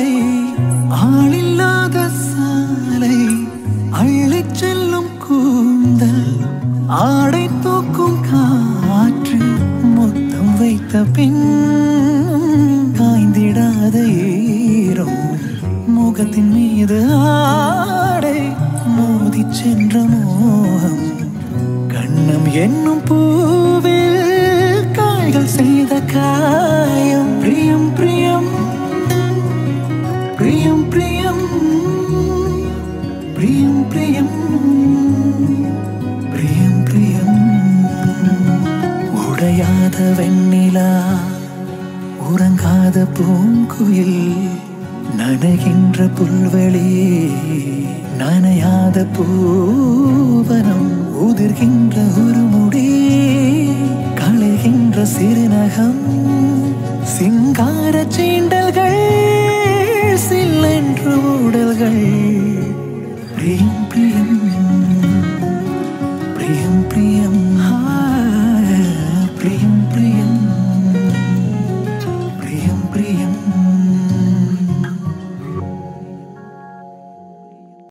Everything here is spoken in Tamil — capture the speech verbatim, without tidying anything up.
மாலை ஆளில்லாத சாலை அள்ளிச் செல்லும் கூந்தல் ஆடை தூக்கும் காற்று முத்தம் வைத்த பின் காய்ந்திடாத ஈரம் முகத்தின் மீது ஆடை மோதி சென்ற மோகம் கண்ணம் என்னும் பூவில் காய்கள் செய்த காயம் பிரியம் பிரியம் பிரியம் பிரியம் பிரியம் பிரியம் பிரியம் பிரியம் உடையாத வெண்ணிலா உறங்காத பூங்குயில் நனைகின்ற புல்வெளி நனையாத பூவனம் உதிர்கின்ற ஒரு முடி